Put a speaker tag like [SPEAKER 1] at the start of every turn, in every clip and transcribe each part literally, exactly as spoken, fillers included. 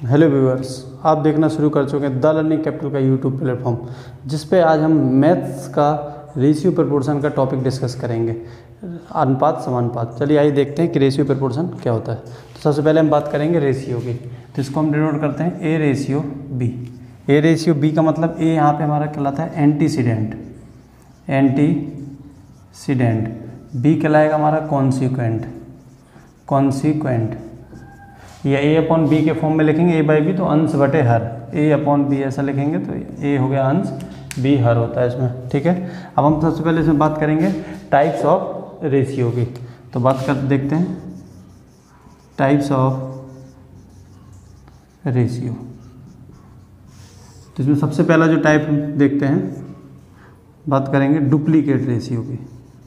[SPEAKER 1] Hello viewers, आप देखना शुरू कर चुके हैं द लर्निंग कैपिटल का यूट्यूब प्लेटफॉर्म, जिस पे आज हम मैथ्स का रेशियो प्रपोर्शन का टॉपिक डिस्कस करेंगे। अनुपात समानुपात। चलिए आइए देखते हैं कि रेशियो प्रपोर्शन क्या होता है। तो सबसे पहले हम बात करेंगे रेशियो की, तो इसको हम डिनोट करते हैं A ratio B. A ratio B का मतलब ए यहाँ पे हमारा कहलाता है एंटीसीडेंट, एंटीसीडेंट। बी कहलाएगा हमारा कॉन्सिक्वेंट, कॉन्सिक्वेंट। या ए अपॉन बी के फॉर्म में लिखेंगे ए बाई बी, तो अंश बटे हर। ए अपॉन बी ऐसा लिखेंगे तो ए हो गया अंश, बी हर होता है इसमें। ठीक है, अब हम सबसे पहले इसमें बात करेंगे टाइप्स ऑफ रेशियो की। तो बात कर देखते हैं टाइप्स ऑफ रेशियो। तो इसमें सबसे पहला जो टाइप हम देखते हैं, बात करेंगे डुप्लीकेट रेशियो की।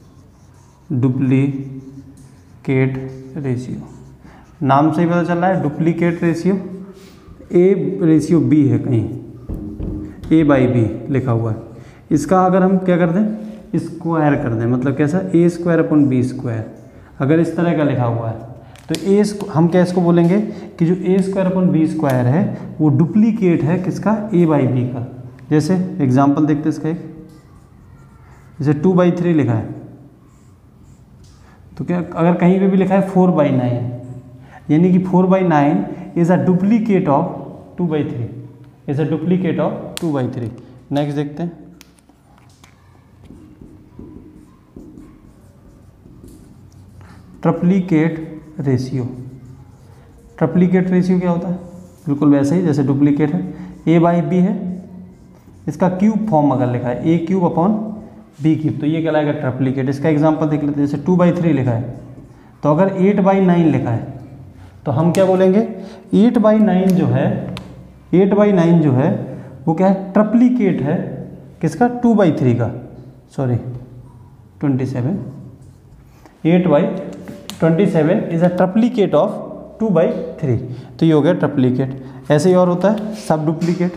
[SPEAKER 1] डुप्लीकेट रेशियो, नाम से ही पता चल रहा है duplicate ratio. A ratio B है, कहीं ए बाई बी लिखा हुआ है। इसका अगर हम क्या कर दें, स्क्वायर कर दें, मतलब कैसा, A square upon B square. अगर इस तरह का लिखा हुआ है तो ए हम क्या इसको बोलेंगे कि जो A square upon B square है वो डुप्लीकेट है किसका, ए बाई बी का। जैसे एग्जाम्पल देखते हैं इसका एक, जैसे टू बाई थ्री लिखा है, तो क्या अगर कहीं पे भी लिखा है फोर बाई नाइन, यानी कि four by nine is a duplicate of two by three, is a duplicate of two by three. Next देखते हैं ट्रिप्लीकेट रेशियो। ट्रिप्लीकेट रेशियो क्या होता है, बिल्कुल वैसे ही जैसे डुप्लीकेट है। ए बाई बी है, इसका क्यूब फॉर्म अगर लिखा है A cube upon B cube, तो ये कहलाएगा ट्रिप्लीकेट। इसका एग्जांपल देख लेते हैं, जैसे टू बाई थ्री लिखा है, तो अगर एट बाई नाइन लिखा है तो हम क्या बोलेंगे, एट बाई नाइन जो है, एट बाई नाइन जो है वो क्या है, ट्रिप्लीकेट है किसका, टू बाई थ्री का, sorry twenty seven. Eight by twenty seven is a triplicate of two by three, तो ये हो गया ट्रिप्लीकेट। ऐसे ही और होता है sub duplicate,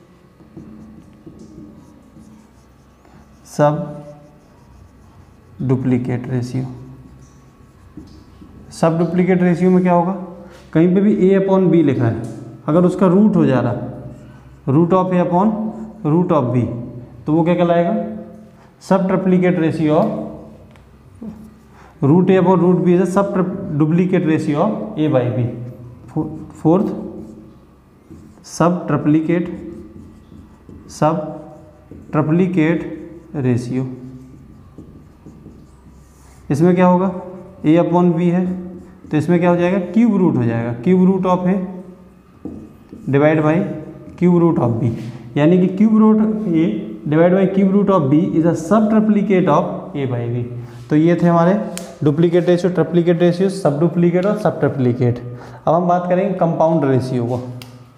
[SPEAKER 1] sub duplicate ratio. Sub duplicate ratio में क्या होगा, कहीं पे भी ए अपॉन बी लिखा है, अगर उसका रूट हो जा रहा, root of A upon root of B, तो वो क्या कहलाएगा, sub triplicate ratio of root A upon root B is sub duplicate ratio of A by B. Fourth sub triplicate, sub triplicate ratio. इसमें क्या होगा, ए अपॉन बी है, तो इसमें क्या हो जाएगा, क्यूब रूट हो जाएगा, cube root of A divide by cube root of B, यानी कि cube root A divide by cube root of B is a sub triplicate of A by B. तो ये थे हमारे duplicate ratio, triplicate ratio, sub duplicate और sub triplicate. अब हम बात करेंगे कंपाउंड रेशियो को।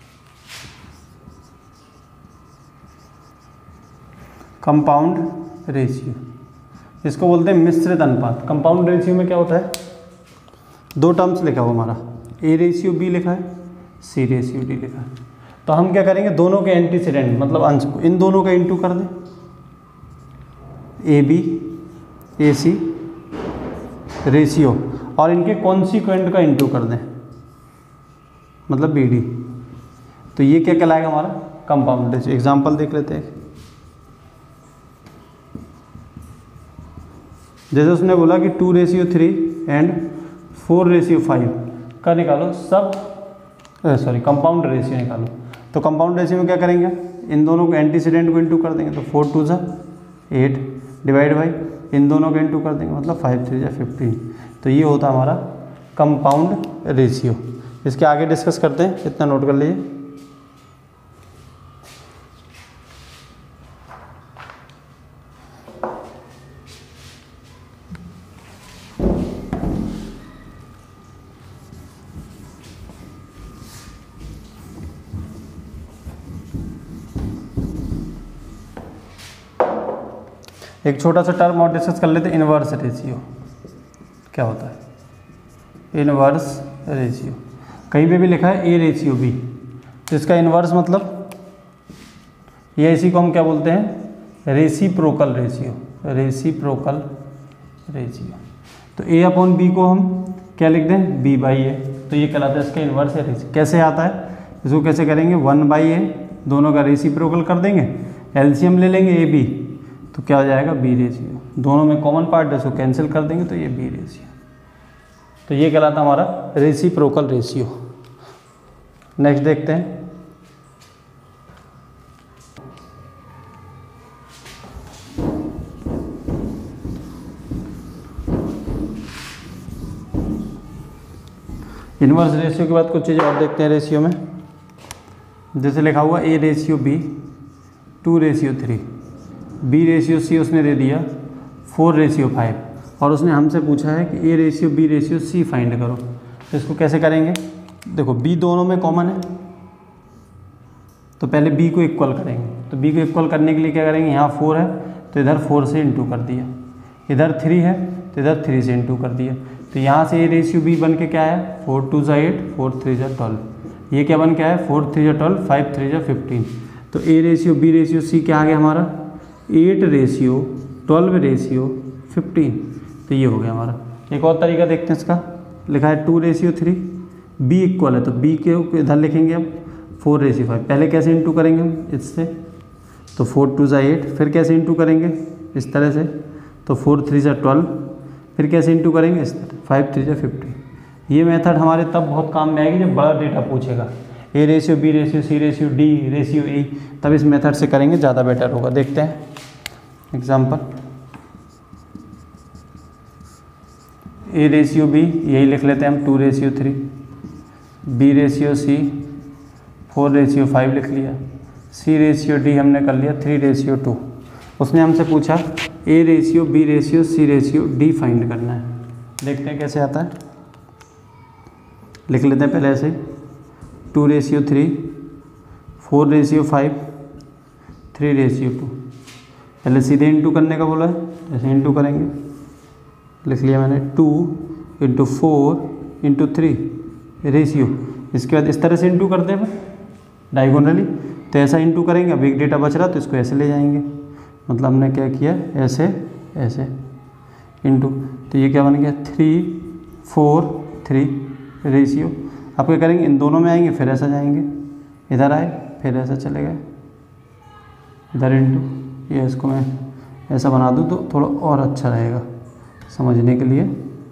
[SPEAKER 1] कंपाउंड रेशियो, इसको बोलते हैं मिश्रित अनुपात। कंपाउंड रेशियो में क्या होता है, दो टर्म्स लिखा हुआ हमारा, ए रेशियो बी लिखा है, सी रेशियो डी लिखा है। तो हम क्या करेंगे, दोनों के एंटीसीडेंट मतलब अंश को इन दोनों का इंटू कर दें, A B A C ratio, और इनके कॉन्सिक्वेंट का इंटू कर दें, मतलब बी डी। तो ये क्या कहलाएगा हमारा कंपाउंड रेशियो। एग्जाम्पल देख लेते हैं, जैसे उसने बोला कि two ratio three and four ratio five का निकालो सब, सॉरी कंपाउंड रेशियो निकालो। तो कंपाउंड रेशियो में क्या करेंगे, इन दोनों को एंटीसीडेंट को इंटू कर देंगे, तो फोर टू ज़ा एट डिवाइड बाई इन दोनों को इंटू कर देंगे, मतलब फाइव थ्री ज़ा फिफ्टीन। तो ये होता हमारा कंपाउंड रेशियो। इसके आगे डिस्कस करते हैं, इतना नोट कर लीजिए। एक छोटा सा टर्म और डिस्कस कर लेते हैं, इनवर्स रेशियो क्या होता है। इनवर्स रेशियो कहीं पे भी लिखा है ए रेशियो बी, तो इसका इनवर्स मतलब ये, इसी को हम क्या बोलते हैं, रेसिप्रोकल रेशियो, रेसिप्रोकल रेशियो। तो ए अपॉन बी को हम क्या लिख दें, बी बाई ए, तो ये कहलाता है इसका इन्वर्स है रेशियो। कैसे आता है, इसको कैसे करेंगे, वन बाई ए, दोनों का रेसिप्रोकल कर देंगे, एलसीएम ले लेंगे ए बी, तो क्या हो जाएगा बी रेशियो, दोनों में कॉमन पार्ट है, इसको कैंसिल कर देंगे तो ये बी रेशियो। तो ये कहलाता हमारा रेसिप्रोकल रेशियो। नेक्स्ट देखते हैं, इनवर्स रेशियो के बाद कुछ चीज़ें और देखते हैं रेशियो में। जैसे लिखा हुआ A ratio B two ratio three, B ratio C उसने दे दिया फोर रेशियो फाइव, और उसने हमसे पूछा है कि A ratio B ratio C find करो। तो इसको कैसे करेंगे, देखो बी दोनों में कॉमन है, तो पहले बी को इक्वल करेंगे। तो बी को इक्वल करने के लिए क्या करेंगे, यहाँ फोर है तो इधर फोर से इंटू कर दिया, इधर थ्री है तो इधर थ्री से इंटू कर दिया। तो यहाँ से ए रेशियो बी बन के क्या है, फोर टू ज़ा एट, फोर थ्री ज़ा ट्वेल्व। ये क्या बन के आया, फोर थ्री ज़ा ट्वेल्व, फाइव थ्री ज़ा फिफ्टीन। तो ए रेशियो बी रेशियो सी क्या आ गया हमारा, eight ratio twelve ratio fifteen. तो ये हो गया हमारा। एक और तरीका देखते हैं इसका, लिखा है two ratio three, B equal है तो बी के इधर लिखेंगे हम फोर रेशियो फाइव। पहले कैसे इंटू करेंगे हम इससे, तो फोर टू ज़ा एट, फिर कैसे इंटू करेंगे इस तरह से, तो फोर थ्री ज़ा ट्वेल्व, फिर कैसे इंटू करेंगे इस तरह, फाइव थ्री ज़ा फिफ्टीन। ये मेथड हमारे तब बहुत काम में आएगी जब बड़ा डेटा पूछेगा, A ratio B ratio C ratio D ratio A, तब इस मेथड से करेंगे, ज़्यादा बेटर होगा। देखते हैं एग्जाम्पल, ए रेशियो बी यही लिख लेते हैं हम two ratio three, B ratio C four ratio five लिख लिया, सी रेशियो डी हमने कर लिया थ्री रेशियो टू। उसने हमसे पूछा A ratio B ratio C ratio D find करना है। देखते हैं कैसे आता है, लिख लेते हैं पहले ऐसे, two ratio three, four ratio five, three ratio two. पहले सीधे इंटू करने का बोला है, ऐसे इंटू करेंगे, लिख लिया मैंने two into four into three ratio. इसके बाद इस तरह से इंटू करते हैं डायगोनली, तो ऐसा इंटू करेंगे। अब एक डेटा बच रहा तो इसको ऐसे ले जाएंगे, मतलब हमने क्या किया, ऐसे ऐसे इंटू, तो ये क्या बन गया थ्री फोर थ्री रेशियो। अब क्या करेंगे, इन दोनों में आएंगे, फिर ऐसा जाएंगे, इधर आए फिर ऐसा चले गए, इधर इंटू। ये इसको मैं ऐसा बना दूँ तो थोड़ा और अच्छा रहेगा समझने के लिए।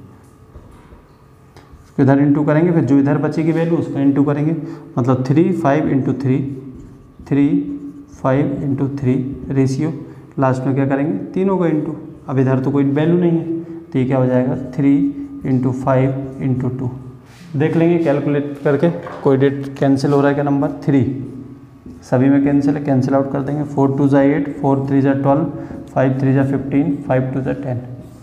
[SPEAKER 1] इसको इधर इंटू करेंगे, फिर जो इधर बचेगी वैल्यू उसको इंटू करेंगे, मतलब three five into three, three five into three ratio. Last में क्या करेंगे, तीनों का इंटू। अब इधर तो कोई वैल्यू नहीं है, तो ये क्या हो जाएगा, three into five into two. देख लेंगे कैलकुलेट करके, कोई डेट कैंसिल हो रहा है क्या, नंबर थ्री सभी में कैंसिल है, कैंसिल आउट कर देंगे। फोर टू ज़ा एट, फोर थ्री ज़ा ट्वेल्व, फाइव थ्री ज़ा फिफ्टीन, फाइव टू ज़ा टेन।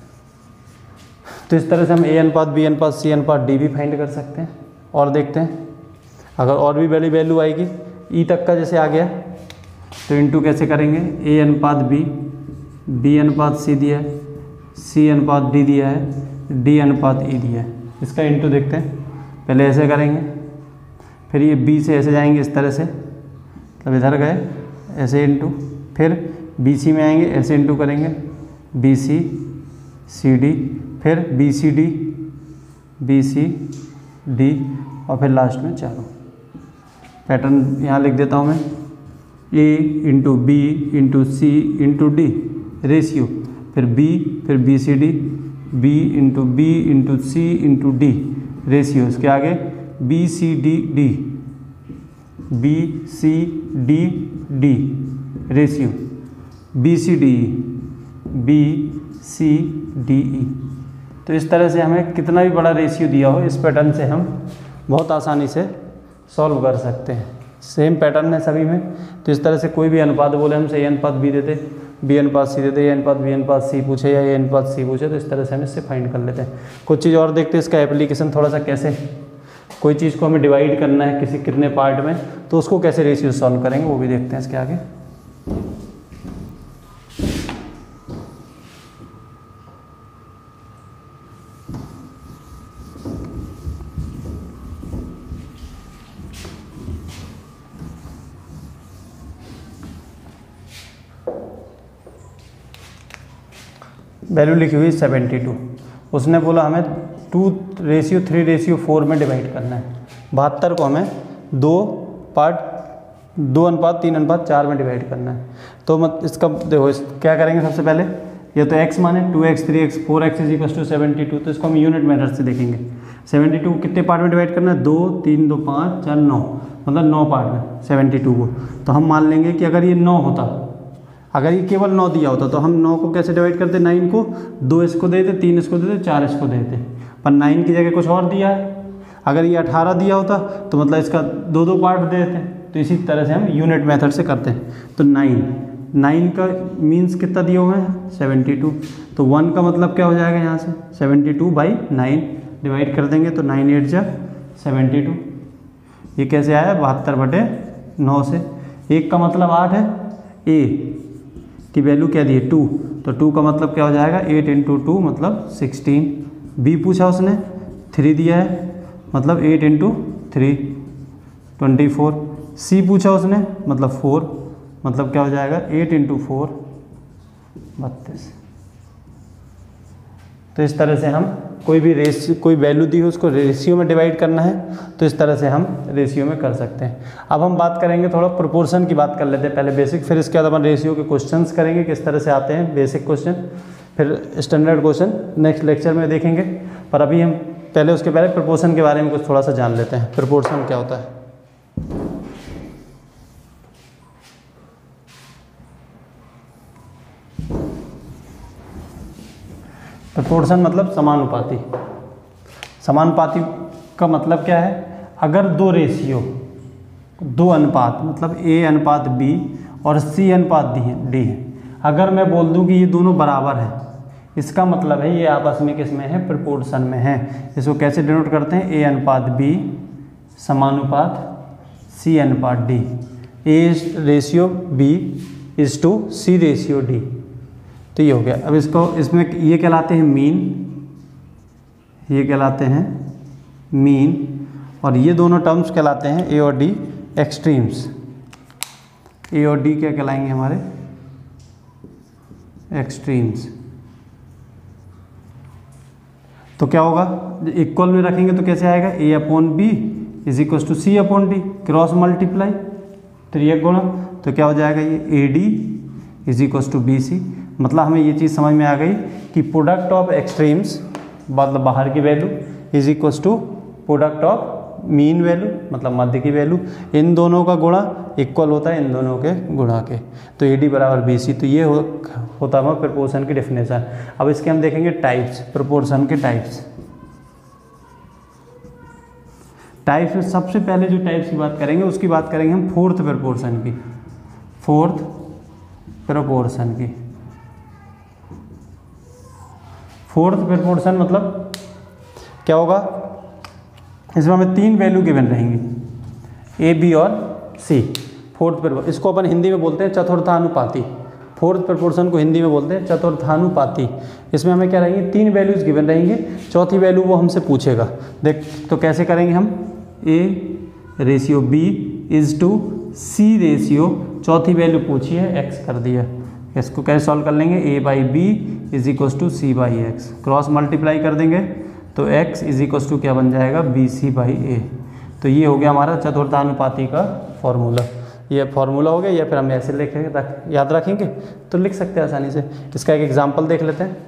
[SPEAKER 1] तो इस तरह से हम ए अनुपात बी अनुपात सी अनुपात डी भी फाइंड कर सकते हैं। और देखते हैं, अगर और भी बड़ी वैल्यू आएगी, ई तक का जैसे आ गया, तो इंटू कैसे करेंगे, ए अनुपात बी, बी अनुपात सी दिया है, सी अनुपात डी दिया है, डी अनुपात ई दिया है। इसका इंटू देखते हैं, पहले ऐसे करेंगे, फिर ये बी से ऐसे जाएंगे इस तरह से, तब इधर गए ऐसे इंटू, फिर बी सी में आएंगे ऐसे इंटू करेंगे, बी सी सी डी, फिर B C D B C D, और फिर लास्ट में चारों। पैटर्न यहाँ लिख देता हूँ मैं, A into B into C into D ratio, फिर बी, फिर B C D, B into B into C into D ratio. इसके आगे B C D D, B C D D ratio, B C D E, B C D E. तो इस तरह से हमें कितना भी बड़ा रेशियो दिया हो, इस पैटर्न से हम बहुत आसानी से सॉल्व कर सकते हैं। सेम पैटर्न है सभी में। तो इस तरह से कोई भी अनुपात बोले हमसे, ए अनुपात बी देते, बी अनुपात सी देते, ए अनुपात बी अनुपात सी पूछे या ए अनुपात सी पूछे, तो इस तरह से हम इससे फाइंड कर लेते हैं। कुछ चीज़ और देखते हैं, इसका एप्लीकेशन थोड़ा सा कैसे, कोई चीज़ को हमें डिवाइड करना है किसी कितने पार्ट में, तो उसको कैसे रेशियो सॉल्व करेंगे वो भी देखते हैं इसके आगे। वैल्यू लिखी हुई सेवेंटी टू। उसने बोला हमें two ratio three ratio four में डिवाइड करना है। बहत्तर को हमें दो पार्ट दो अनुपात तीन अनुपात चार में डिवाइड करना है। तो मत इसका देखो इस, क्या करेंगे सबसे पहले, ये तो x माने two X three X four X is equal to seventy two, तो इसको हम यूनिट मेथड से देखेंगे। सेवेंटी टू कितने पार्ट में डिवाइड करना है, दो तीन दो पाँच चार नौ, मतलब नौ पार्ट में सेवेंटी टू को। तो हम मान लेंगे कि अगर ये नौ होता, अगर ये केवल नौ दिया होता तो हम नौ को कैसे डिवाइड करते, नाइन को दो इसको देते, तीन इसको देते, चार इसको देते, पर नाइन की जगह कुछ और दिया है। अगर ये अठारह दिया होता तो मतलब इसका दो दो पार्ट देते। तो इसी तरह से हम यूनिट मेथड से करते हैं। तो नाइन नाइन का मीन्स कितना दिया हुआ है, सेवेंटी टू। तो वन का मतलब क्या हो जाएगा, यहाँ से seventy two by nine divide कर देंगे, तो नाइन एट जा सेवेंटी टू। ये कैसे आया, बहत्तर बटे नौ से। एक का मतलब आठ है, ए की वैल्यू क्या दी है, टू, तो टू का मतलब क्या हो जाएगा, एट इंटू टू मतलब सिक्सटीन। बी पूछा उसने, थ्री दिया है, मतलब eight into three twenty four. C पूछा उसने, मतलब फोर, मतलब क्या हो जाएगा, एट इंटू फोर बत्तीस। तो इस तरह से हम कोई भी रेशियो, कोई वैल्यू दी हो उसको रेशियो में डिवाइड करना है, तो इस तरह से हम रेशियो में कर सकते हैं। अब हम बात करेंगे, थोड़ा प्रोपोर्शन की बात कर लेते हैं पहले बेसिक, फिर इसके बाद अपन रेशियो के क्वेश्चंस करेंगे किस तरह से आते हैं, बेसिक क्वेश्चन, फिर स्टैंडर्ड क्वेश्चन नेक्स्ट लेक्चर में देखेंगे। पर अभी हम पहले उसके पहले प्रोपोर्शन के बारे में कुछ थोड़ा सा जान लेते हैं। प्रोपोर्शन क्या होता है, प्रोपोर्शन मतलब समानुपाती। समानुपाती का मतलब क्या है, अगर दो रेशियो, दो अनुपात, मतलब ए अनुपात बी और सी अनुपात डी है डी है, अगर मैं बोल दूं कि ये दोनों बराबर हैं, इसका मतलब है ये आपस में किस में है, प्रोपोर्शन में है। इसको कैसे डिनोट करते हैं, ए अनुपात बी समानुपात सी अनुपात D. A ratio B is to C ratio D. तो ये हो गया। अब इसको, इसमें ये कहलाते हैं मीन, ये कहलाते हैं मीन, और ये दोनों टर्म्स कहलाते हैं ए और डी एक्सट्रीम्स। ए और डी क्या कहलाएंगे हमारे, एक्सट्रीम्स। तो क्या होगा, इक्वल में रखेंगे तो कैसे आएगा, A upon B is equal to C upon D, cross multiply, तो ये गुणा, तो क्या हो जाएगा, ये A D is equal to B C. मतलब हमें ये चीज़ समझ में आ गई कि प्रोडक्ट ऑफ एक्सट्रीम्स, मतलब बाहर की value, is equal to product of mean value, मतलब मध्य की वैल्यू, इन दोनों का गुणा इक्वल होता है इन दोनों के गुणा के। तो ए डी बराबर बी सी। तो ये हो, होता है प्रोपोर्शन की डेफिनेशन। अब इसके हम देखेंगे टाइप्स, प्रोपोर्शन के टाइप्स। टाइप्स में सबसे पहले जो टाइप्स की बात करेंगे उसकी बात करेंगे हम फोर्थ प्रोपोर्शन की, फोर्थ प्रोपोर्शन की। फोर्थ प्रोपोर्शन मतलब क्या होगा, इसमें हमें तीन वैल्यू गिवन रहेंगी, ए बी और सी। फोर्थ प्रोपोर्शन, इसको अपन हिंदी में बोलते हैं चतुर्थानुपाती। फोर्थ प्रोपोर्शन को हिंदी में बोलते हैं चतुर्थानुपाती। इसमें हमें क्या रहेंगे, तीन वैल्यूज गिवन रहेंगे, चौथी वैल्यू वो हमसे पूछेगा। देख तो कैसे करेंगे हम, A ratio B is to C ratio, चौथी वैल्यू पूछी है, एक्स कर दिया। इसको कैसे सॉल्व कर लेंगे, A by B is equal to C by X, cross multiply कर देंगे तो x इज इक्वल टू क्या बन जाएगा, बी सी बाई ए। तो ये हो गया हमारा चतुर्थानुपाती का फॉर्मूला। ये फार्मूला हो गया, या फिर हम ऐसे लिख रख, याद रखेंगे तो लिख सकते हैं आसानी से। इसका एक एग्जांपल देख लेते हैं।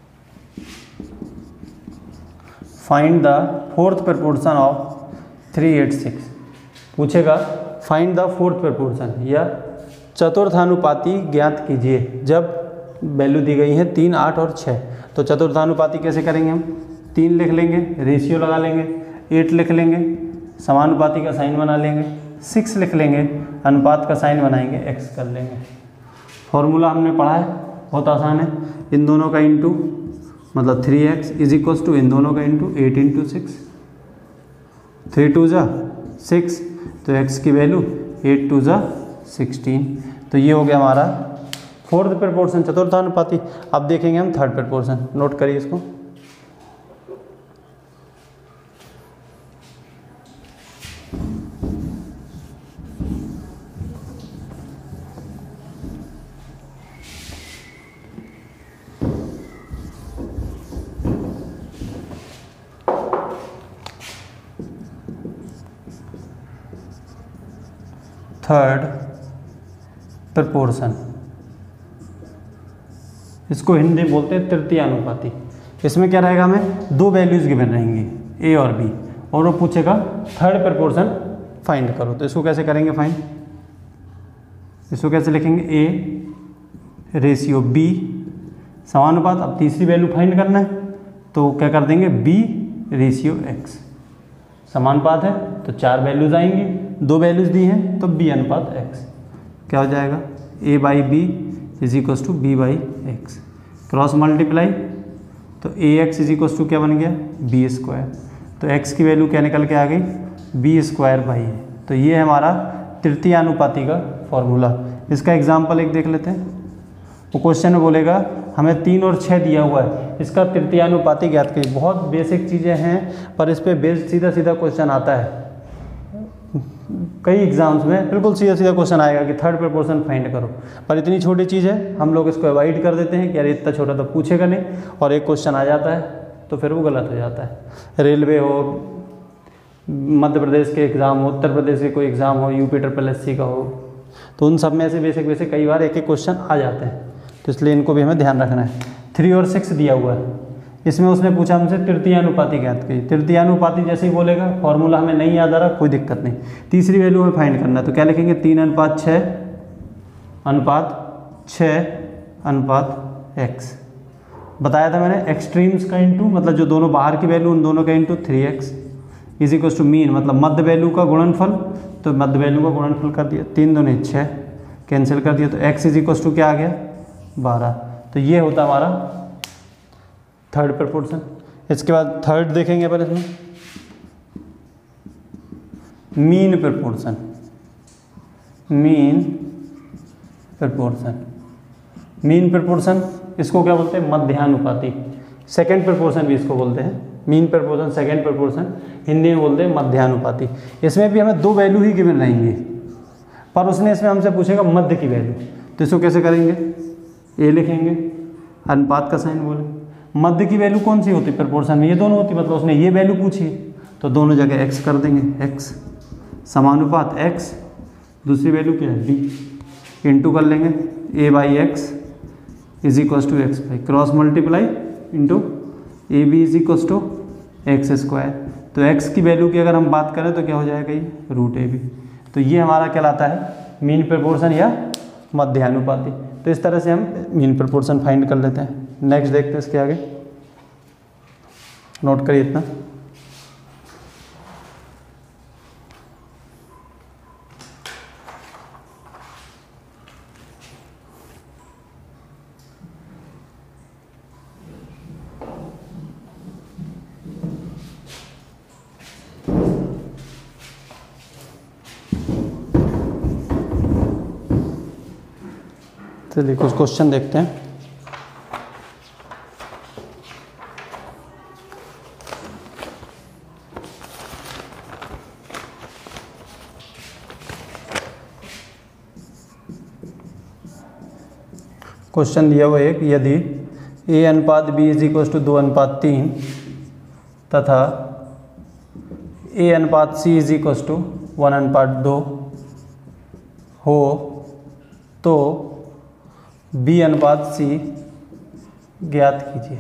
[SPEAKER 1] Find the fourth proportion of three eight six. पूछेगा फाइंड द फोर्थ प्रोपोर्शन या चतुर्थानुपाती ज्ञात कीजिए जब वैल्यू दी गई है तीन, आठ और छः। तो चतुर्थानुपाती कैसे करेंगे हम, तीन लिख लेंगे, रेशियो लगा लेंगे, एट लिख लेंगे, समानुपाती का साइन बना लेंगे, सिक्स लिख लेंगे, अनुपात का साइन बनाएंगे, एक्स कर लेंगे। फॉर्मूला हमने पढ़ा है, बहुत आसान है। इन दोनों का इंटू मतलब three X is equals to इन दोनों का into eight into six, three two ज़ा सिक्स, तो एक्स की वैल्यू एट टू ज़ा सिक्सटीन। तो ये हो गया हमारा फोर्थ प्रोपोर्शन चतुर्थानुपाती। अब देखेंगे हम थर्ड प्रोपोर्शन, नोट करिए इसको। थर्ड प्रपोर्शन, इसको हिंदी में बोलते हैं तृतीयानुपाती। इसमें क्या रहेगा, हमें दो वैल्यूज गिवन रहेंगी ए और बी, और वो पूछेगा थर्ड प्रपोर्शन फाइंड करो। तो इसको कैसे करेंगे फाइंड, इसको कैसे लिखेंगे, ए रेशियो बी समानुपात। अब तीसरी वैल्यू फाइंड करना है तो क्या कर देंगे, बी रेशियो एक्स। समानुपात है तो चार वैल्यूज आएंगी, दो वैल्यूज दी हैं तो बी अनुपात एक्स। क्या हो जाएगा, A by B is equals to B by X. Cross multiply तो A X is equals to क्या बन गया, बी स्क्वायर। तो एक्स की वैल्यू क्या निकल के आ गई, बी स्क्वायर बाई है। तो ये है हमारा तृतीयानुपाती का फॉर्मूला। इसका एग्जाम्पल एक देख लेते हैं। वो क्वेश्चन में बोलेगा हमें तीन और छः दिया हुआ है, इसका तृतीयानुपाती ज्ञात करिए। बहुत बेसिक चीज़ें हैं पर इस पर बेस्ड सीधा सीधा क्वेश्चन आता है कई एग्जाम्स में, बिल्कुल सीधा सीधा क्वेश्चन आएगा कि थर्ड प्रपोर्शन फाइंड करो। पर इतनी छोटी चीज़ है हम लोग इसको अवॉइड कर देते हैं कि अरे इतना छोटा तो पूछेगा नहीं, और एक क्वेश्चन आ जाता है तो फिर वो गलत हो जाता है। रेलवे हो, मध्य प्रदेश के एग्ज़ाम हो, उत्तर प्रदेश के कोई एग्ज़ाम हो, यूपी ट्रिपल एस सी का हो, तो उन सब में से बेसिक बेसिक कई बार एक एक क्वेश्चन आ जाते हैं, तो इसलिए इनको भी हमें ध्यान रखना है। थ्री और सिक्स दिया हुआ है, इसमें उसने पूछा हमसे तृतीयानुपाती ज्ञात करिए। तृतीयानुपाती जैसे ही बोलेगा, फॉर्मूला हमें नहीं याद आ रहा, कोई दिक्कत नहीं। तीसरी वैल्यू हमें फाइंड करना है तो क्या लिखेंगे, तीन अनुपात छः अनुपात छः अनुपात एक्स। बताया था मैंने एक्सट्रीम्स का इंटू, मतलब जो दोनों बाहर की वैल्यू उन दोनों का into three X is equal to mean, मतलब मध्य वैल्यू का गुणनफल, तो मध्य वैल्यू का गुणनफल कर दिया, तीन दूनी छः कैंसिल कर दिया, तो एक्स इज इक्वल टू क्या आ गया, बारह। तो ये होता हमारा थर्ड प्रपोर्शन। इसके बाद थर्ड देखेंगे पर इसमें mean proportion, mean proportion mean proportion इसको क्या बोलते हैं, मध्यानुपाती। सेकंड प्रपोर्शन भी इसको बोलते हैं, mean proportion, second proportion Hindi में बोलते हैं मध्यानुपाती। इसमें भी हमें दो वैल्यू ही गिवन रहेंगी, पर उसने इसमें हमसे पूछेगा मध्य की वैल्यू। तो इसको कैसे करेंगे, ए लिखेंगे, अनुपात का साइन बोलेंगे। मध्य की वैल्यू कौन सी होती है प्रपोर्शन में, ये दोनों होती, मतलब उसने ये वैल्यू पूछी तो दोनों जगह एक्स कर देंगे, एक्स समानुपात एक्स, दूसरी वैल्यू क्या है बी, इंटू कर लेंगे A by X is equals to X by, cross multiply into A B is equals to x square. तो एक्स की वैल्यू की अगर हम बात करें तो क्या हो जाएगा, ये रूट ए बी। तो ये हमारा कहलाता है मीन प्रपोर्शन या मध्यानुपाती। तो इस तरह से हम मीन प्रपोर्शन फाइंड कर लेते हैं। नेक्स्ट देखते हैं इसके आगे, नोट करिए इतना। चलिए कुछ क्वेश्चन देखते हैं। क्वेश्चन दिया हुआ एक, यदि ए अनुपात बी इज इक्वल टू दो अनुपात तीन तथा ए अनुपात C is equal to one अनुपात दो हो तो बी अनुपात सी ज्ञात कीजिए।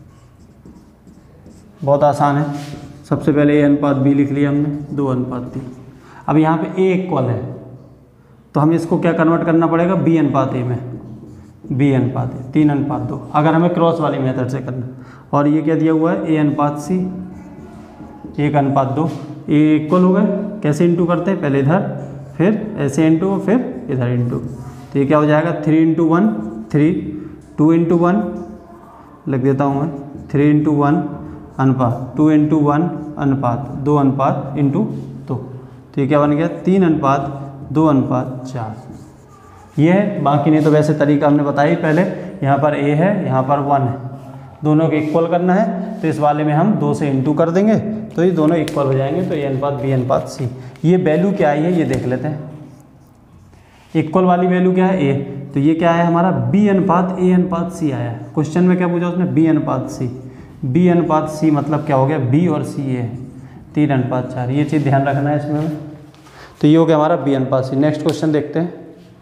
[SPEAKER 1] बहुत आसान है, सबसे पहले ए अनुपात बी लिख लिया हमने, दो अनुपात तीन। अब यहाँ पे ए इक्वल है तो हमें इसको क्या कन्वर्ट करना पड़ेगा, बी अनुपात ए में, बी अनुपात ए, तीन अनुपात दो, अगर हमें क्रॉस वाली मेथड से करना। और ये क्या दिया हुआ है, ए अनुपात सी, एक अनुपात दो, ए इक्वल हो गए, कैसे इंटू करते हैं, पहले इधर फिर ऐसे इंटू फिर इधर इंटू। तो ये क्या हो जाएगा, three into one three, two into one लिख देता हूँ मैं, थ्री इंटू वन अनुपात, टू इंटू वन अनुपात, दो अनुपात इंटू दो। तो ये क्या बन गया, तीन अनुपात दो अनुपात चार। ये है, बाकी नहीं तो वैसे तरीका हमने बताया पहले, यहाँ पर ए है यहाँ पर वन है, दोनों को इक्वल करना है तो इस वाले में हम दो से इंटू कर देंगे तो ये दोनों इक्वल हो जाएंगे। तो ए अनुपात बी अनुपात सी, ये वैल्यू क्या आई है ये देख लेते हैं। इक्वल वाली वैल्यू क्या है, ए, तो ये क्या है हमारा बी अनुपात ए अनुपात सी आया है। क्वेश्चन में क्या पूछा उसने, बी अनुपात सी, बी अनुपात सी मतलब क्या हो गया, बी और सी ए, तीन अनुपात चार। ये चीज़ ध्यान रखना है इसमें। तो ये हो गया हमारा बी अनुपात सी। नेक्स्ट क्वेश्चन देखते हैं।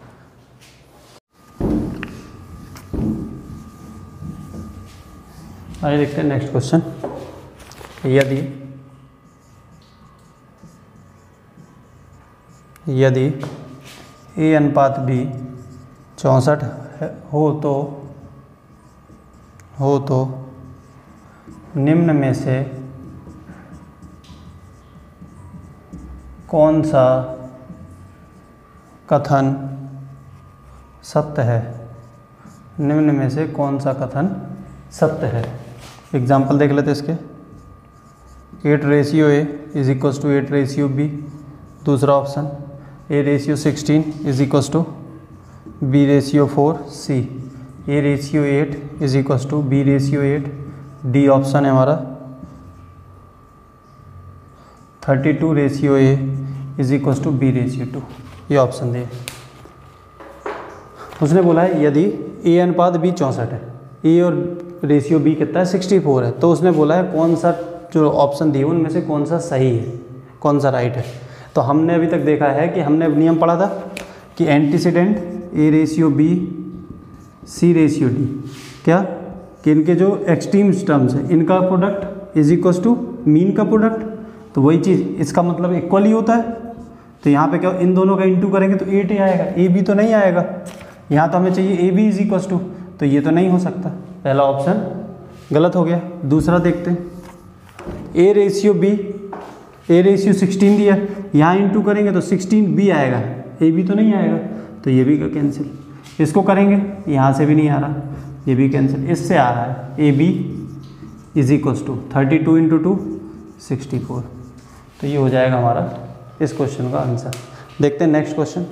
[SPEAKER 1] आइए देखते हैं नेक्स्ट क्वेश्चन। यदि यदि ए अनुपात बी चौंसठ हो तो हो तो निम्न में से कौन सा कथन सत्य है? निम्न में से कौन सा कथन सत्य है? एग्जाम्पल देख लेते इसके। Eight ratio A is equals to eight ratio B. दूसरा option A ratio sixteen is equals to B ratio four C. A ratio eight is equals to B ratio eight. D option है हमारा thirty two ratio A is equals to B ratio two. ये option दिए। उसने बोला है यदि A अनुपात B चौंसठ है, ए और रेशियो बी कितना है सिक्सटी फोर है, तो उसने बोला है कौन सा जो ऑप्शन दिए उनमें से कौन सा सही है, कौन सा राइट है। तो हमने अभी तक देखा है कि हमने नियम पढ़ा था कि antecedent A ratio B C ratio D, क्या कि इनके जो एक्सट्रीम टर्म्स हैं इनका product is equals to mean का प्रोडक्ट। तो वही चीज़ इसका मतलब इक्वल ही होता है। तो यहाँ पे क्या इन दोनों का इंटू करेंगे तो एट ही आएगा, ए बी तो नहीं आएगा। यहाँ तो हमें चाहिए A B is equals to, तो ये तो नहीं हो सकता, पहला ऑप्शन गलत हो गया। दूसरा देखते हैं, A ratio B, A ratio sixteen दिया, यहाँ इंटू करेंगे तो सिक्सटीन बी आएगा, ए बी तो नहीं आएगा, तो ये भी का कैंसिल। इसको करेंगे यहाँ से भी नहीं आ रहा, ये भी कैंसिल। इससे आ रहा है A B is equals to thirty two into two sixty four. तो ये हो जाएगा हमारा इस क्वेश्चन का आंसर। देखते हैं नेक्स्ट क्वेश्चन।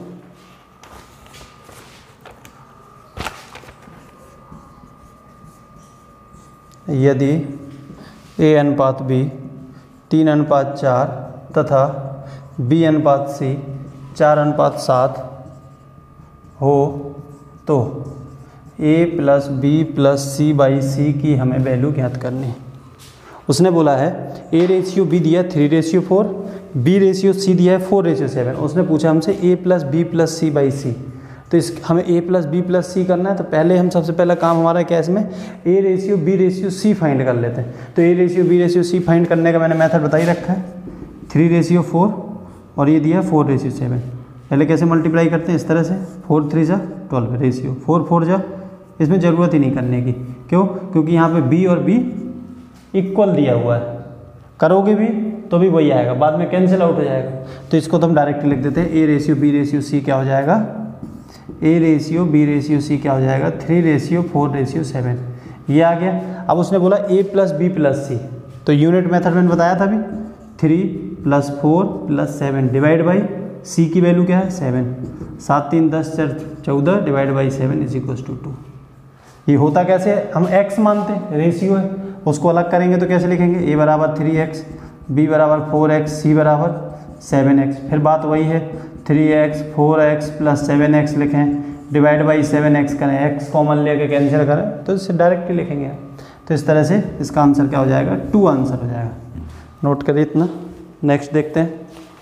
[SPEAKER 1] यदि ए अनुपात बी तीन अनुपात चार तथा बी अनुपात सी चार अनुपात सात हो तो A plus B plus C by सी की हमें वैल्यू ज्ञात करनी है। उसने बोला है ए रेशियो बी दिया three ratio four, B ratio C दिया है फोर रेशियो सेवन। उसने पूछा हमसे A plus B plus C by C, तो इस हमें ए प्लस बी प्लस सी करना है। तो पहले हम सबसे पहला काम हमारा क्या है इसमें, A ratio B ratio C find कर लेते हैं। तो ए ratio B ratio C find करने का मैंने मेथड बता ही रखा है, थ्री रेशियो फोर और ये दिया फोर रेशियो सेवन। पहले कैसे मल्टीप्लाई करते हैं, इस तरह से, फोर थ्री जा ट्वेल्व रेशियो फोर फोर जा, इसमें ज़रूरत ही नहीं करने की। क्यों? क्योंकि यहाँ पे बी और बी इक्वल दिया हुआ है, करोगे भी तो भी वही आएगा, बाद में कैंसिल आउट हो जाएगा। तो इसको तो हम डायरेक्ट लिख देते हैं, ए रेशियो बी रेशियो सी क्या हो जाएगा, ए रेशियो बी रेशियो सी क्या हो जाएगा, three ratio four ratio seven. ये आ गया। अब उसने बोला A plus B plus C, तो यूनिट मेथड में बताया था अभी, three plus four plus seven divide by सी की वैल्यू क्या है सेवन, सात तीन दस चार चौदह divide by seven is equals to two. ये होता कैसे, हम x मानते हैं, रेशियो है, उसको अलग करेंगे तो कैसे लिखेंगे, a बराबर थ्री एक्स, बी बराबर फोर एक्स, सी बराबर सेवन एक्स। फिर बात वही है, three X four X plus seven X लिखें, डिवाइड बाई सेवन एक्स करें, x कॉमन लेके कैंसिल करें तो इससे डायरेक्ट ही लिखेंगे। तो इस तरह से इसका आंसर क्या हो जाएगा, टू आंसर हो जाएगा। नोट करिए इतना। नेक्स्ट देखते हैं।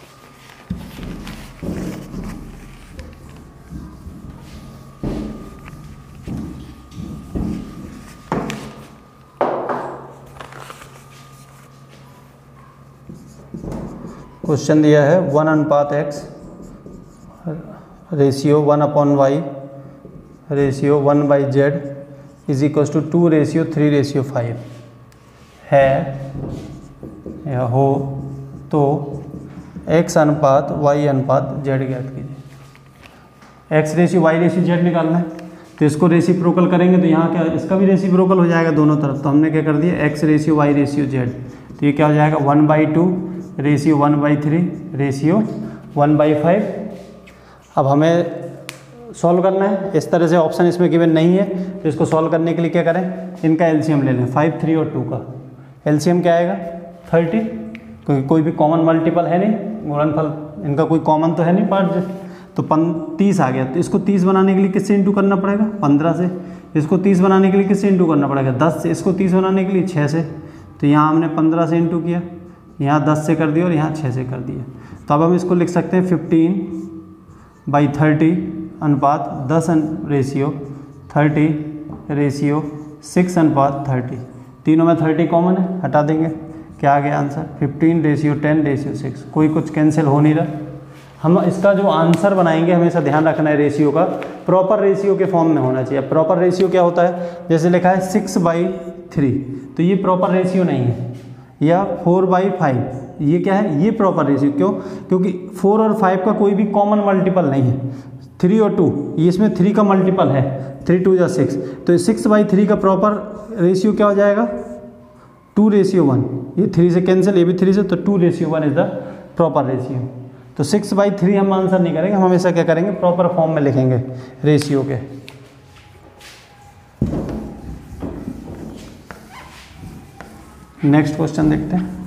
[SPEAKER 1] क्वेश्चन दिया है वन अनुपात X ratio one upon Y ratio one by Z is equals to two ratio three ratio five है या हो तो एक्स अनुपात वाई अनुपात जेड ज्ञात कीजिए। X ratio Y ratio Z निकालना है, तो इसको रेसिप्रोकल करेंगे तो यहाँ क्या, इसका भी रेसिप्रोकल हो जाएगा दोनों तरफ। तो हमने क्या कर दिया, X ratio Y ratio Z, तो ये क्या हो जाएगा, one by two ratio one by three ratio one by five. अब हमें सॉल्व करना है, इस तरह से ऑप्शन इसमें गिवन नहीं है, तो इसको सॉल्व करने के लिए क्या करें, इनका एलसीएम ले लें, फाइव थ्री और टू का एलसीएम क्या आएगा, थर्टी, क्योंकि कोई भी कॉमन मल्टीपल है नहीं, गुणनफल इनका कोई कॉमन तो है नहीं पार्ट, तो पन तीस आ गया। तो इसको तीस बनाने के लिए किससे इंटू करना पड़ेगा, पंद्रह से। इसको तीस बनाने के लिए किससे इंटू करना पड़ेगा, दस से। इसको तीस बनाने के लिए छः से। तो यहाँ हमने पंद्रह से इंटू किया यहाँ दस से कर दिया और यहाँ छः से कर दिया। तो अब हम इसको लिख सकते हैं फिफ्टीन बाई थर्टी अनुपात दस रेशियो थर्टी रेशियो सिक्स अनुपात थर्टी। तीनों में थर्टी कॉमन है, हटा देंगे, क्या आ गया answer fifteen ratio ten ratio six. कोई कुछ कैंसिल हो नहीं रहा। हम इसका जो आंसर बनाएंगे हमेशा ध्यान रखना है रेशियो का प्रॉपर रेशियो के फॉर्म में होना चाहिए। प्रॉपर रेशियो क्या होता है, जैसे लिखा है सिक्स बाई थ्री, तो ये प्रॉपर रेशियो नहीं है, या फोर बाई फाइव, ये क्या है, ये प्रॉपर रेशियो। क्यों? क्योंकि फोर और फाइव का कोई भी कॉमन मल्टीपल नहीं है। थ्री और टू, ये इसमें थ्री का मल्टीपल है, थ्री टू या सिक्स, तो सिक्स बाई थ्री का प्रॉपर रेशियो क्या हो जाएगा, टू रेशियो वन। ये थ्री से कैंसिल, ये भी थ्री से, तो two ratio one is the proper ratio. तो सिक्स बाई थ्री हम आंसर नहीं करेंगे, हम हमेशा क्या करेंगे, प्रॉपर फॉर्म में लिखेंगे रेशियो के। नेक्स्ट क्वेश्चन देखते हैं।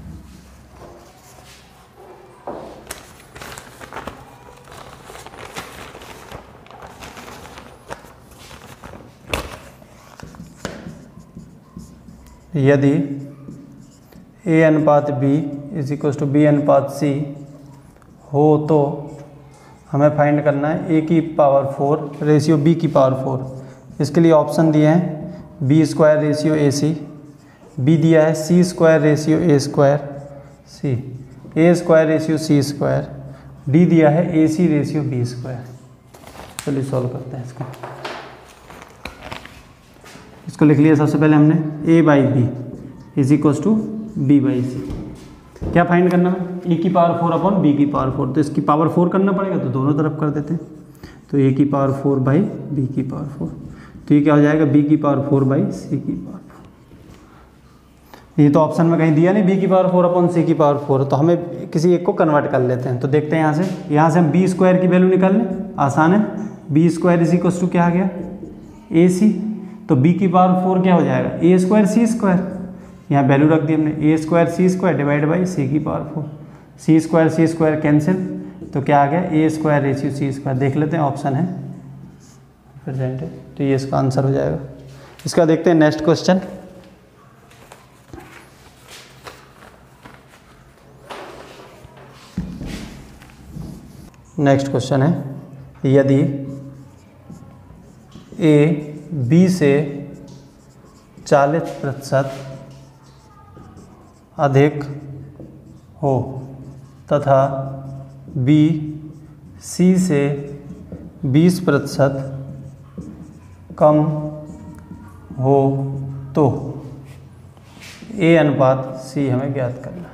[SPEAKER 1] यदि ए अनुपात B is equal to B अनुपात सी हो तो हमें फाइंड करना है ए की पावर फोर रेशियो बी की पावर फोर। इसके लिए ऑप्शन दिए हैं B square ratio A C, B दिया है C square ratio A square C, A square ratio C square, D दिया है A C ratio B square. चलिए सॉल्व करते हैं इसको। इसको लिख लिया सबसे पहले हमने, A by B is equal to B by C. क्या फाइंड करना है, ए की पावर फोर अपॉन बी की पावर फोर, तो इसकी पावर फोर करना पड़ेगा, तो दोनों तरफ कर देते हैं। तो ए की पावर फोर बाई बी की पावर फोर, तो ये क्या हो जाएगा, बी की पावर फोर बाई सी की पावर फोर। ये तो ऑप्शन में कहीं दिया नहीं बी की पावर फोर अपॉन सी की पावर फोर, तो हमें किसी एक को कन्वर्ट कर लेते हैं। तो देखते हैं यहाँ से, यहाँ से हम बी स्क्वायर की वैल्यू निकाल लें, आसान है। B square is equal to क्या आ गया, ए सी, तो बी की पावर फोर क्या हो जाएगा, ए स्क्वायर सी स्क्वायर, यहाँ वैल्यू रख दी हमने, a square c square divide by सी की power four, c square c square cancel, तो क्या आ गया, a square ratio C square. देख लेते हैं, ऑप्शन है प्रेजेंट है, तो ये इसका आंसर हो जाएगा। इसका देखते हैं नेक्स्ट क्वेश्चन। नेक्स्ट क्वेश्चन है, यदि ए बी से चालीस प्रतिशत अधिक हो तथा बी सी से बीस प्रतिशत कम हो तो ए अनुपात सी हमें ज्ञात करना है।